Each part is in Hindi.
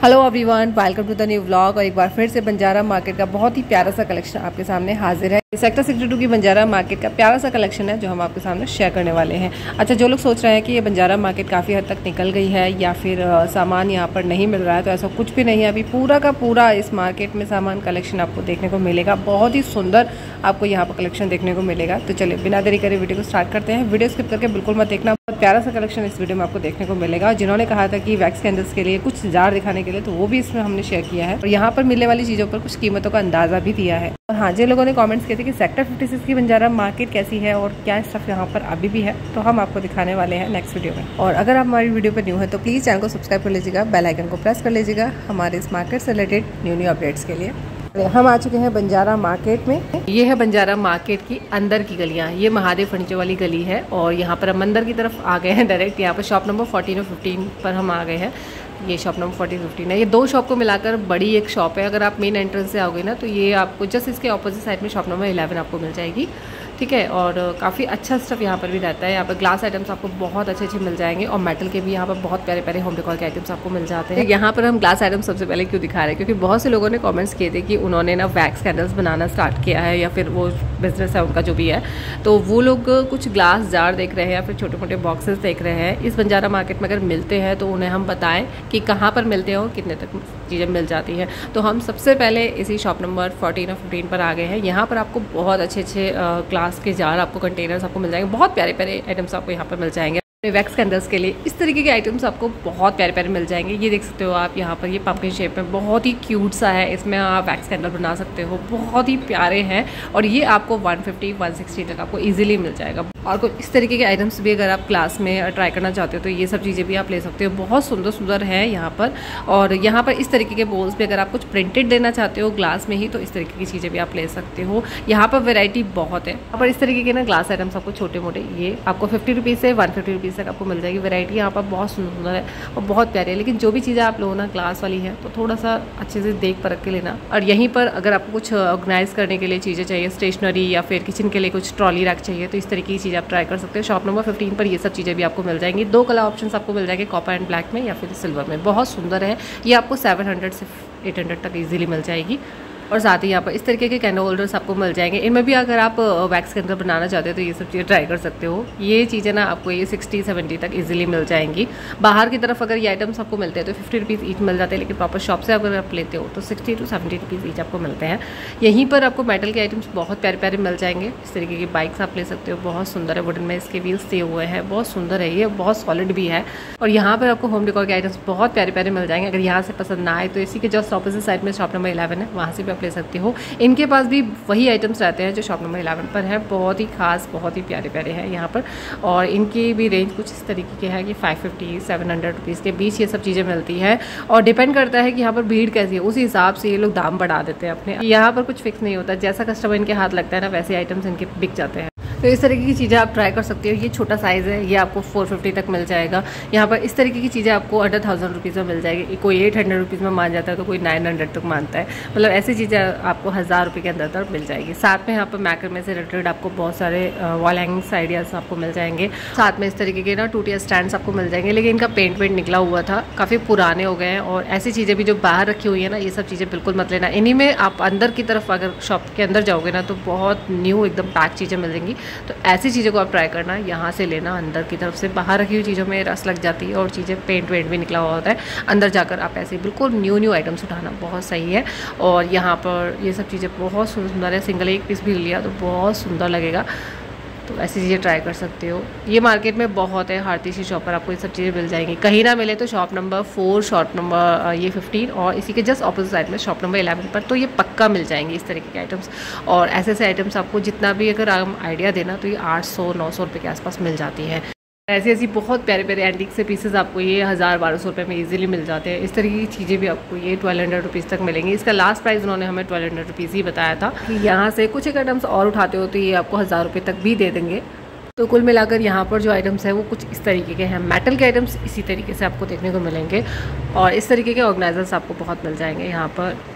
Hello everyone, welcome to the new vlog. और एक बार फिर से बंजारा मार्केट का बहुत ही प्यारा सा कलेक्शन आपके सामने हाजिर है। सेक्टर 62 की बंजारा मार्केट का प्यारा सा कलेक्शन है जो हम आपके सामने शेयर करने वाले हैं। अच्छा, जो लोग सोच रहे हैं कि ये बंजारा मार्केट काफ़ी हद तक निकल गई है या फिर सामान यहाँ पर नहीं मिल रहा है, तो ऐसा कुछ भी नहीं है। अभी पूरा का पूरा इस मार्केट में सामान कलेक्शन आपको देखने को मिलेगा। बहुत ही सुंदर आपको यहाँ पर कलेक्शन देखने को मिलेगा। तो चलिए बिना देरी करे वीडियो को स्टार्ट करते हैं। वीडियो स्किप करके बिल्कुल मत देखना, बहुत प्यारा सा कलेक्शन इस वीडियो में आपको देखने को मिलेगा। जिन्होंने कहा था कि वैक्स कैंडल्स के लिए कुछ जार दिखाने के लिए, तो वो भी इसमें हमने शेयर किया है और यहाँ पर मिलने वाली चीज़ों पर कुछ कीमतों का अंदाजा भी दिया है। और हाँ, जिन लोगों ने कमेंट्स किए थे कि सेक्टर 56 की बंजारा मार्केट कैसी है और क्या स्टफ यहाँ पर अभी भी है, तो हम आपको दिखाने वाले हैं नेक्स्ट वीडियो में। और अगर आप हमारी वीडियो पर न्यू है तो प्लीज़ चैनल को सब्सक्राइब कर लीजिएगा, बेल आइकन को प्रेस कर लीजिएगा हमारे इस मार्केट से रिलेटेड न्यू अपडेट्स के लिए। हम आ चुके हैं बंजारा मार्केट में। ये है बंजारा मार्केट की अंदर की गलियाँ। ये महादेव फर्नीचर वाली गली है और यहाँ पर हम अंदर की तरफ आ गए हैं डायरेक्ट। यहाँ पर शॉप नंबर 14 और 15 पर हम आ गए हैं। ये शॉप नंबर 14-15 है। ये दो शॉप को मिलाकर बड़ी एक शॉप है। अगर आप मेन एंट्रेंस से आओगे ना, तो ये आपको जस्ट इसके ऑपोजिट साइड में शॉप नंबर 11 आपको मिल जाएगी। ठीक है, और काफ़ी अच्छा स्टफ यहाँ पर भी रहता है। यहाँ पर ग्लास आइटम्स आपको बहुत अच्छे मिल जाएंगे और मेटल के भी यहाँ पर बहुत प्यारे प्यारे होम डेकोर के आइटम्स आपको मिल जाते हैं। यहाँ पर हम ग्लास आइटम्स सबसे पहले क्यों दिखा रहे हैं, क्योंकि बहुत से लोगों ने कमेंट्स किए थे कि उन्होंने ना वैक्स कैंडल्स बनाना स्टार्ट किया है या फिर वो बिजनेस है उनका जो भी है, तो वो लोग कुछ ग्लास जार देख रहे हैं या फिर छोटे मोटे बॉक्सेस देख रहे हैं। इस बंजारा मार्केट में अगर मिलते हैं तो उन्हें हम बताएं कि कहाँ पर मिलते हैं और कितने तक चीज़ें मिल जाती हैं। तो हम सबसे पहले इसी शॉप नंबर 14 और 15 पर आ गए हैं। यहाँ पर आपको बहुत अच्छे ग्लास के जार, आपको कंटेनर्स आपको मिल जाएंगे। बहुत प्यारे प्यारे आइटम्स आपको यहाँ पर मिल जाएंगे। वैक्स कैंडल्स के लिए इस तरीके के आइटम्स आपको बहुत प्यारे प्यारे मिल जाएंगे। ये देख सकते हो आप यहाँ पर, ये पंपकिन शेप में बहुत ही क्यूट सा है। इसमें आप वैक्स कैंडल बना सकते हो, बहुत ही प्यारे हैं और ये आपको 150-160 तक आपको इजीली मिल जाएगा। और कुछ इस तरीके के आइटम्स भी अगर आप क्लास में ट्राई करना चाहते हो तो ये सब चीज़ें भी आप ले सकते हो। बहुत सुंदर सुंदर है यहाँ पर। और यहाँ पर इस तरीके के बोल्स भी अगर आप कुछ प्रिंटेड देना चाहते हो ग्लास में ही, तो इस तरीके की चीज़ें भी आप ले सकते हो। यहाँ पर वेराइटी बहुत है। यहाँ पर इस तरीके के ना ग्लास आइटम्स आपको छोटे मोटे, ये आपको 50 रुपीज़ से 150 रुपीज़ तक आपको मिल जाएगी। वैरायटी यहाँ पर बहुत सुंदर है और बहुत प्यारी है। लेकिन जो भी चीज़ें आप लो ना ग्लास वाली है, तो थोड़ा सा अच्छे से देख परख के लेना। और यहीं पर अगर आपको कुछ ऑर्गेनाइज करने के लिए चीज़ें चाहिए, स्टेशनरी या फिर किचन के लिए कुछ ट्रॉली रैक चाहिए, तो इस तरीके की चीज़ आप ट्राई कर सकते हो। शॉप नंबर 15 पर ये सब चीज़ें भी आपको मिल जाएंगी। दो कलर ऑप्शंस आपको मिल जाएंगे, कॉपर एंड ब्लैक में या फिर सिल्वर में। बहुत सुंदर है। ये आपको 700 से 800 तक इजीली मिल जाएगी। और साथ ही यहाँ पर इस तरीके के कैंडल होल्डर्स आपको मिल जाएंगे। इनमें भी अगर आप वैक्स कैंडल बनाना चाहते हो तो ये सब चीज़ें ट्राई कर सकते हो। ये चीज़ें ना आपको ये 60-70 तक इजीली मिल जाएंगी। बाहर की तरफ अगर ये आइटम्स आपको मिलते हैं तो 50 रुपीज़ ईच मिल जाते हैं, लेकिन प्रॉपर शॉप से अगर आप लेते हो तो 60 to 70 रुपीज़ ईच आपको मिलते हैं। यहीं पर आपको मेटल के आइटम्स बहुत प्यारे प्यारे मिल जाएंगे। इस तरीके की बाइक्स आप ले सकते हो, बहुत सुंदर है। वुडन में इसके व्हील्स दिए हुए हैं, बहुत सुंदर है, ये बहुत सॉलिड भी है। और यहाँ पर आपको होम डेकोर के आइटम्स बहुत प्यारे प्यारे मिल जाएंगे। अगर यहाँ से पसंद ना आए तो इसी के जस्ट ऑपोजिट साइड में शॉप नंबर 11 है, वहाँ से भी आप ले सकते हो। इनके पास भी वही आइटम्स रहते हैं जो शॉप नंबर 11 पर है। बहुत ही खास, बहुत ही प्यारे प्यारे हैं यहाँ पर। और इनकी भी रेंज कुछ इस तरीके की है कि 550-700 रुपीज़ के बीच ये सब चीज़ें मिलती है। और डिपेंड करता है कि यहाँ पर भीड़ कैसी है, उसी हिसाब से ये लोग दाम बढ़ा देते हैं अपने। यहाँ पर कुछ फिक्स नहीं होता, जैसा कस्टमर इनके हाथ लगता है ना, वैसे आइटम्स इनके बिक जाते हैं। तो इस तरीके की चीज़ें आप ट्राई कर सकते हो। ये छोटा साइज़ है, ये आपको 450 तक मिल जाएगा। यहाँ पर इस तरीके की चीज़ें आपको अंडर 1000 रुपीज़ में मिल जाएगी। कोई 800 रुपीज़ में मान जाता है तो कोई 900 तक मानता है। मतलब ऐसी चीज़ें आपको 1000 रुपये के अंदर तक मिल जाएगी। साथ में यहाँ पर मैक्रमे से रिलेटेड आपको बहुत सारे वॉल हैंगिंग्स आइडियाज़ आपको मिल जाएंगे। साथ में इस तरीके के ना टूटिया स्टैंड्स आपको मिल जाएंगे, लेकिन इनका पेंट वेंट निकला हुआ था, काफ़ी पुराने हो गए हैं। और ऐसी चीज़ें भी जो बाहर रखी हुई है ना, ये सब चीज़ें बिल्कुल मत लेना। इन्हीं में आप अंदर की तरफ अगर शॉप के अंदर जाओगे ना, तो बहुत न्यू एकदम पैक चीज़ें मिलेंगी। तो ऐसी चीज़ें को आप ट्राई करना, यहाँ से लेना। अंदर की तरफ से बाहर रखी हुई चीज़ों में रस लग जाती है और चीज़ें पेंट वेंट भी निकला हुआ होता है। अंदर जाकर आप ऐसे बिल्कुल न्यू आइटम्स उठाना, बहुत सही है। और यहाँ पर ये सब चीज़ें बहुत सुंदर है। सिंगल एक पीस भी लिया तो बहुत सुंदर लगेगा, तो ऐसी चीज़ें ट्राई कर सकते हो। ये मार्केट में बहुत है, हारती सी शॉप पर आपको ये सब चीज़ें मिल जाएंगी। कहीं ना मिले तो शॉप नंबर 4, शॉप नंबर ये 15 और इसी के जस्ट ऑपोजिट साइड में शॉप नंबर 11 पर तो ये पक्का मिल जाएंगे इस तरीके के आइटम्स। और ऐसे आइटम्स आपको जितना भी अगर आप आइडिया देना तो ये 800-900 रुपये के आसपास मिल जाती है। ऐसी बहुत प्यारे प्यारे एंटीक से पीसेस आपको ये 1000-1200 रुपये में इजीली मिल जाते हैं। इस तरीके की चीज़ें भी आपको ये 1200 रुपीज़ तक मिलेंगी। इसका लास्ट प्राइस उन्होंने हमें 1200 रुपीज़ ही बताया था कि यहाँ से कुछ एक आइटम्स और उठाते हो तो ये आपको 1000 रुपये तक भी दे देंगे। तो कुल मिलाकर यहाँ पर जो आइटम्स है वो कुछ इस तरीके के हैं। मेटल के आइटम्स इसी तरीके से आपको देखने को मिलेंगे और इस तरीके के ऑर्गेनाइजर्स आपको बहुत मिल जाएंगे यहाँ पर।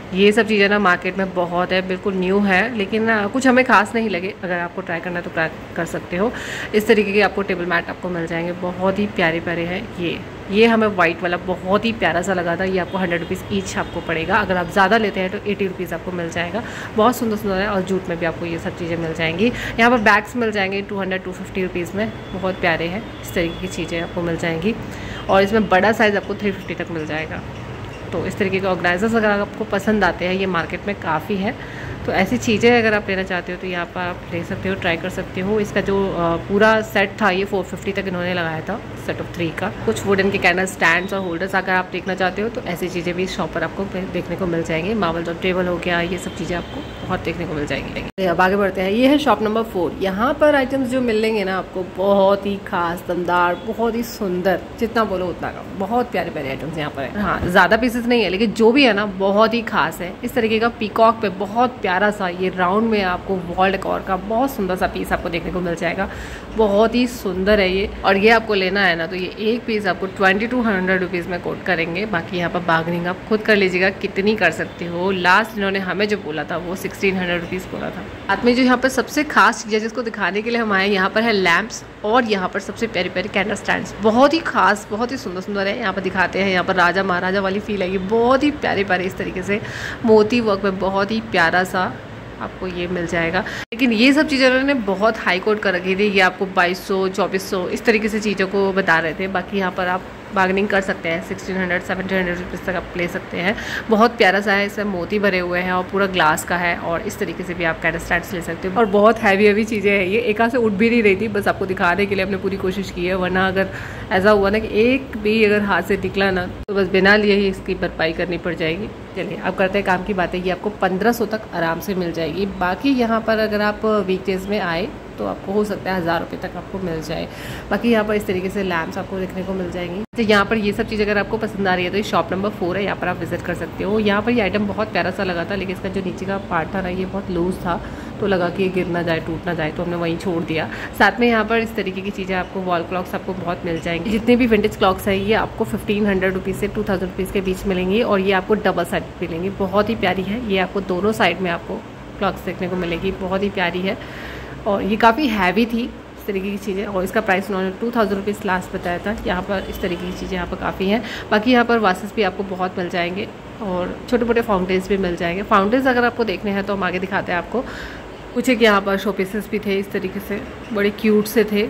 ये सब चीज़ें ना मार्केट में बहुत है, बिल्कुल न्यू है, लेकिन कुछ हमें खास नहीं लगे। अगर आपको ट्राई करना है तो ट्राई कर सकते हो। इस तरीके के आपको टेबल मैट आपको मिल जाएंगे, बहुत ही प्यारे प्यारे हैं। ये हमें वाइट वाला बहुत ही प्यारा सा लगा था। ये आपको 100 रुपीज़ ईच आपको पड़ेगा। अगर आप ज़्यादा लेते हैं तो 80 रुपीज़ आपको मिल जाएगा। बहुत सुंदर सुंदर है, और जूट में भी आपको ये सब चीज़ें मिल जाएंगी। यहाँ पर बैग्स मिल जाएंगे 200-250 रुपीज़ में, बहुत प्यारे हैं। इस तरीके की चीज़ें आपको मिल जाएंगी, और इसमें बड़ा साइज़ आपको 350 तक मिल जाएगा। तो इस तरीके के ऑर्गेनाइजर्स अगर आपको पसंद आते हैं, ये मार्केट में काफ़ी है। तो ऐसी चीज़ें अगर आप लेना चाहते हो तो यहाँ पर आप ले सकते हो, ट्राई कर सकते हो। इसका जो पूरा सेट था ये 450 तक इन्होंने लगाया था, सेट ऑफ 3 का। कुछ वुडन के कैंडल स्टैंड्स और होल्डर्स अगर आप देखना चाहते हो तो ऐसी चीज़ें भी इस शॉप पर आपको देखने को मिल जाएंगी। मार्बल ऑफ टेबल हो गया, ये सब चीज़ें आपको बहुत देखने को मिल जाएंगी। अब आगे बढ़ते हैं। ये है शॉप नंबर 4। यहाँ पर आइटम्स जो मिलेंगे ना आपको बहुत ही खास, दमदार, बहुत ही सुंदर, जितना बोलो उतना का, बहुत प्यारे प्यारे आइटम्स यहाँ पर है। हाँ, ज़्यादा पीसेस नहीं है, लेकिन जो भी है ना बहुत ही खास है। इस तरीके का पीकॉक पे बहुत प्यारा सा ये राउंड में आपको वॉल डेकोर का बहुत सुंदर सा पीस आपको देखने को मिल जाएगा। बहुत ही सुंदर है ये, और ये आपको लेना है ना तो ये एक पीस आपको 2200 रुपीज़ में कोट करेंगे। बाकी यहाँ पर बार्गेनिंग आप खुद कर लीजिएगा, कितनी कर सकते हो। लास्ट इन्होंने हमें जो बोला था वो 1600 रुपीज़ बोला था। साथ में जो यहाँ पर सबसे खास चीज़ है जिसको दिखाने के लिए हम आए, यहाँ पर है लैम्प्स, और यहाँ पर सबसे प्यारे प्यारे कैंडल स्टैंड्स, बहुत ही खास, बहुत ही सुंदर सुंदर है। यहाँ पर दिखाते हैं, यहाँ पर राजा महाराजा वाली फील है। ये बहुत ही प्यारे प्यारे इस तरीके से मोती वर्क में बहुत ही प्यारा सा आपको ये मिल जाएगा। लेकिन ये सब चीज़ें उन्होंने बहुत हाई कोट कर रखी थी। ये आपको 2200-2400 इस तरीके से चीज़ों को बता रहे थे। बाकी यहाँ पर आप बार्गेनिंग कर सकते हैं, 1600-1700 रुपीज़ तक आप ले सकते हैं। बहुत प्यारा सा है, इसमें मोती भरे हुए हैं और पूरा ग्लास का है, और इस तरीके से भी आप कैंडल स्टैंड्स ले सकते हो। और बहुत हैवी चीज़ें हैं ये, एक हाथ से उठ भी नहीं रही थी, बस आपको दिखाने के लिए हमने पूरी कोशिश की है। वरना अगर ऐसा हुआ ना कि एक भी अगर हाथ से निकला ना तो बस बिना लिए ही इसकी भरपाई करनी पड़ जाएगी। चलिए अब करते हैं काम की बातें। ये आपको 1500 तक आराम से मिल जाएगी। बाकी यहाँ पर अगर आप वीकडेज में आए तो आपको हो सकता है 1000 रुपये तक आपको मिल जाए। बाकी यहाँ पर इस तरीके से लैम्प्स आपको देखने को मिल जाएंगी। तो यहाँ पर ये सब चीज़ अगर आपको पसंद आ रही है तो ये शॉप नंबर 4 है, यहाँ पर आप विजिट कर सकते हो। यहाँ पर ये आइटम बहुत प्यारा सा लगा था, लेकिन इसका जो नीचे का पार्ट था ना ये बहुत लूज था, तो लगा कि ये गिर ना जाए, टूट ना जाए, तो हमने वहीं छोड़ दिया। साथ में यहाँ पर इस तरीके की चीज़ें आपको वॉल क्लॉक्स आपको बहुत मिल जाएंगी। जितने भी विंटेज क्लॉक्स है ये आपको 1500 रुपीज़ से 2000 रुपीज़ के बीच मिलेंगी, और ये आपको डबल साइड मिलेंगी। बहुत ही प्यारी है ये, आपको दोनों साइड में आपको क्लॉक्स देखने को मिलेगी, बहुत ही प्यारी है। और ये काफ़ी हैवी थी इस तरीके की चीज़ें, और इसका प्राइस उन्होंने 2000 रुपीज़ लास्ट बताया था। यहाँ पर इस तरीके की चीज़ें यहाँ पर काफ़ी हैं। बाकी यहाँ पर वासेस भी आपको बहुत मिल जाएंगे, और छोटे मोटे फाउंटेन्स भी मिल जाएंगे। फाउंटेन्स अगर आपको देखने हैं तो हम आगे दिखाते हैं आपको। कुछ एक यहाँ पर शो पीसेस भी थे, इस तरीके से बड़े क्यूट से थे,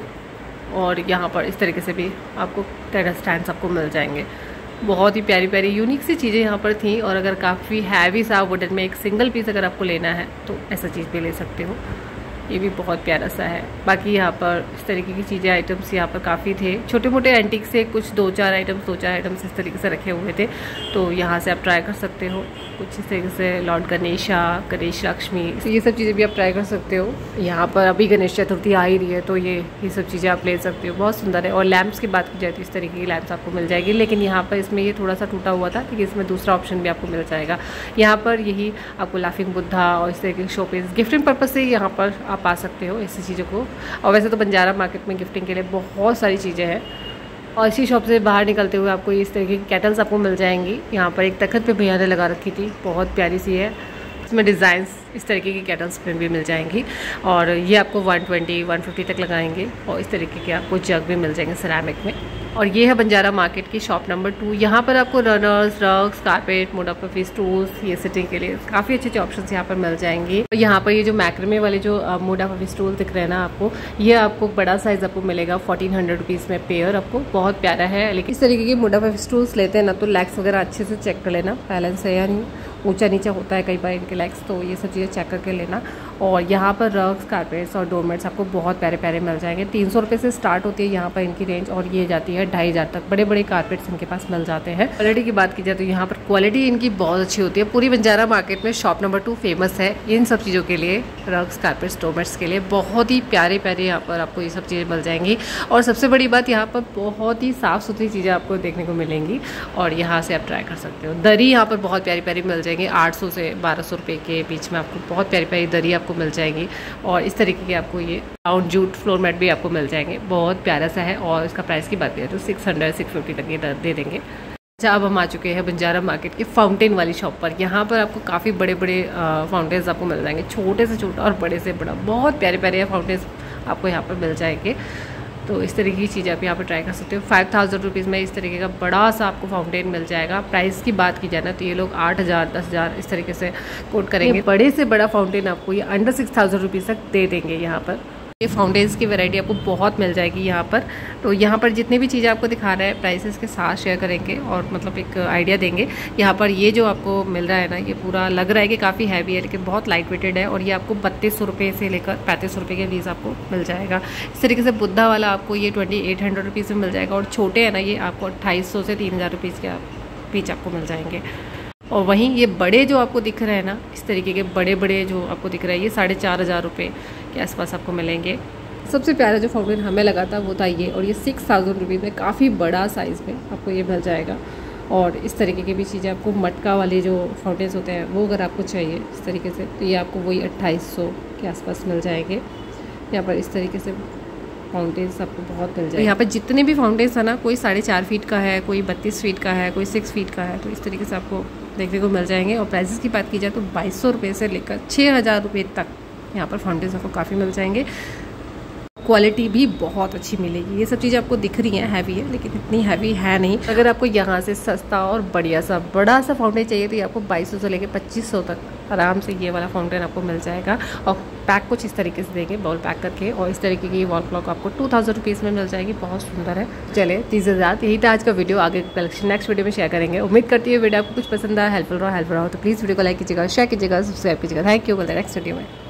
और यहाँ पर इस तरीके से भी आपको कैंडल स्टैंड्स आपको मिल जाएंगे। बहुत ही प्यारी प्यारी यूनिक सी चीज़ें यहाँ पर थी। और अगर काफ़ी हैवी सा वुडन में एक सिंगल पीस अगर आपको लेना है तो ऐसा चीज़ भी ले सकते हो, ये भी बहुत प्यारा सा है। बाकी यहाँ पर इस तरीके की चीज़ें आइटम्स यहाँ पर काफ़ी थे, छोटे मोटे एंटीक से कुछ 2-4 आइटम्स इस तरीके से रखे हुए थे, तो यहाँ से आप ट्राई कर सकते हो। कुछ इस तरीके से लॉर्ड गणेश लक्ष्मी, ये सब चीज़ें भी आप ट्राई कर सकते हो। यहाँ पर अभी गणेश चतुर्थी आ ही रही है, तो ये सब चीज़ें आप ले सकते हो, बहुत सुंदर है। और लैम्प्स की बात की जाए तो इस तरीके की लैम्प्स आपको मिल जाएगी, लेकिन यहाँ पर इसमें ये थोड़ा सा टूटा हुआ था, क्योंकि इसमें दूसरा ऑप्शन भी आपको मिल जाएगा। यहाँ पर यही आपको लाफिंग बुद्धा और इस तरीके के शोपीस गिफ्टिंग पर्पज़ से यहाँ पर आप आ सकते हो ऐसी चीज़ों को। और वैसे तो बंजारा मार्केट में गिफ्टिंग के लिए बहुत सारी चीज़ें हैं। और इसी शॉप से बाहर निकलते हुए आपको इस तरीके की कैटल्स आपको मिल जाएंगी। यहाँ पर एक तखत पे भैया ने लगा रखी थी, बहुत प्यारी सी है, इसमें डिज़ाइंस इस तरीके की कैटल्स में भी मिल जाएंगी। और ये आपको 120-150 तक लगाएंगे, और इस तरीके के आपको जग भी मिल जाएंगे सिरेमिक में। और ये है बंजारा मार्केट की शॉप नंबर 2। यहाँ पर आपको runners, rugs, carpet, mode of office tools, ये सिटिंग के लिए काफ़ी अच्छे ऑप्शंस यहाँ पर मिल जाएंगे। और यहाँ पर ये जो मैक्रेमे वाले जो मोड ऑफ ऑफिस टूल दिख रहे हैं ना आपको, ये आपको बड़ा साइज आपको मिलेगा 1400 रुपीज़ में पेयर, आपको बहुत प्यारा है। लेकिन इस तरीके के मोड ऑफ ऑफिस टूल्स लेते हैं ना तो लैग्स वगैरह अच्छे से चेक कर लेना, बैलेंस है या नहीं, ऊंचा नीचा होता है कई बार इनके लैग्स, तो ये सब चीज़ें चेक करके लेना। और यहाँ पर रग्स, कारपेट्स और डोरमेट्स आपको बहुत प्यारे प्यारे मिल जाएंगे। 300 रुपये से स्टार्ट होती है यहाँ पर इनकी रेंज, और ये जाती है 2500 तक। बड़े बड़े कारपेट्स इनके पास मिल जाते हैं। क्वालिटी की बात की जाए तो यहाँ पर क्वालिटी इनकी बहुत अच्छी होती है। पूरी बंजारा मार्केट में शॉप नंबर 2 फेमस है इन सब चीज़ों के लिए, रग्स, कारपेट्स, डोरमेट्स के लिए। बहुत ही प्यारे प्यारे यहाँ पर आपको ये सब चीज़ें मिल जाएंगी। और सबसे बड़ी बात, यहाँ पर बहुत ही साफ़ सुथरी चीज़ें आपको देखने को मिलेंगी, और यहाँ से आप ट्राई कर सकते हो। दरी यहाँ पर बहुत प्यारी प्यारी मिल जाएंगी, 800 से 1200 रुपये के बीच में आपको बहुत प्यारी प्यारी दरी आपको मिल जाएंगी। और इस तरीके के आपको ये राउंड जूट फ्लोर मैट भी आपको मिल जाएंगे, बहुत प्यारा सा है। और इसका प्राइस की बात करें तो 600-650 तक ये दे देंगे। अच्छा, अब हम आ चुके हैं बंजारा मार्केट के फाउंटेन वाली शॉप पर। यहाँ पर आपको काफ़ी बड़े बड़े फाउंटेन्स आपको मिल जाएंगे, छोटे से छोटा और बड़े से बड़ा, बहुत प्यारे प्यारे फाउंटेन्स आपको यहाँ पर मिल जाएंगे। तो इस तरीके की चीज़ आप यहाँ पर ट्राई कर सकते हो। 5000 रुपीज़ में इस तरीके का बड़ा सा आपको फाउंटेन मिल जाएगा। प्राइस की बात की जाए ना तो ये लोग 8000 10,000 इस तरीके से कोट करेंगे। बड़े से बड़ा फाउंटेन आपको ये अंडर 6000 रुपीज़ तक दे देंगे यहाँ पर। ये फाउंटेन्स की वैरायटी आपको बहुत मिल जाएगी यहाँ पर। तो यहाँ पर जितनी भी चीज़ें आपको दिखा रहे हैं प्राइसेस के साथ शेयर करेंगे और मतलब एक आइडिया देंगे। यहाँ पर ये जो आपको मिल रहा है ना, ये पूरा लग रहा है कि काफ़ी हैवी है लेकिन बहुत लाइट वेटेड है और ये आपको 3200 रुपये से लेकर 3500 रुपये के बीच आपको मिल जाएगा। इस तरीके से बुद्धा वाला आपको ये 2800 रुपीज़ में मिल जाएगा और छोटे हैं ना ये आपको 2800 से 3000 रुपीज़ के बीच आपको मिल जाएंगे। और वहीं ये बड़े जो आपको दिख रहे हैं ना, इस तरीके के बड़े बड़े जो आपको दिख रहे हैं ये 4500 रुपये के आसपास आपको मिलेंगे। सबसे प्यारा जो फाउंटेन हमें लगा था वो था ये, और ये 6000 रुपीज़ में काफ़ी बड़ा साइज़ में आपको ये मिल जाएगा। और इस तरीके की भी चीज़ें आपको मटका वाले जो फाउंटेन्स होते हैं वो अगर आपको चाहिए इस तरीके से तो ये आपको वही 2800 के आसपास मिल जाएंगे। यहाँ पर इस तरीके से फाउंटेन्स आपको बहुत मिल जाएगा। यहाँ पर जितने भी फाउंटेन्स है ना, कोई 4.5 फीट का है, कोई 32 फीट का है, कोई 6 फीट का है, तो इस तरीके से आपको देखने को मिल जाएंगे। और प्राइसेस की बात की जाए तो 2200 रुपये से लेकर 6000 रुपये तक यहाँ पर फाउंटेन्स आपको काफ़ी मिल जाएंगे। क्वालिटी भी बहुत अच्छी मिलेगी। ये सब चीज़ें आपको दिख रही हैं हैवी है लेकिन इतनी हैवी है नहीं। अगर आपको यहाँ से सस्ता और बढ़िया सा बड़ा सा फाउंटेन चाहिए तो ये आपको 2200 से लेकर 2500 तक आराम से ये वाला फाउंटेन आपको मिल जाएगा। और पैक कुछ इस तरीके से देंगे बॉल पैक करके, और इस तरीके की वॉल क्लॉक आपको 2000 रुपीज़ में मिल जाएगी। बहुत सुंदर है। चले 30,000 यही था आज का वीडियो। आगे कलेक्शन नेक्स्ट वीडियो में शेयर करेंगे। उम्मीद करती है वीडियो आपको कुछ पसंद आया, हेल्पफुल रहा हो तो प्लीज़ वीडियो को लाइक कीजिएगा, शेयर कीजिएगा, सब्सक्राइब कीजिएगा। Thank you. बोलते हैं नेक्स्ट वीडियो में।